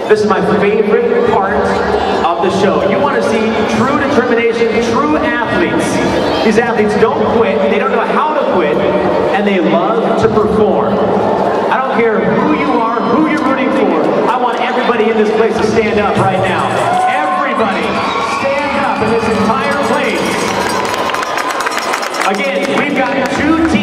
This is my favorite part of the show. You want to see true determination, true athletes. These athletes don't quit, they don't know how to quit, and they love to perform. I don't care who you are, who you're rooting for. I want everybody in this place to stand up right now. Everybody, stand up in this entire place. Again, we've got two teams.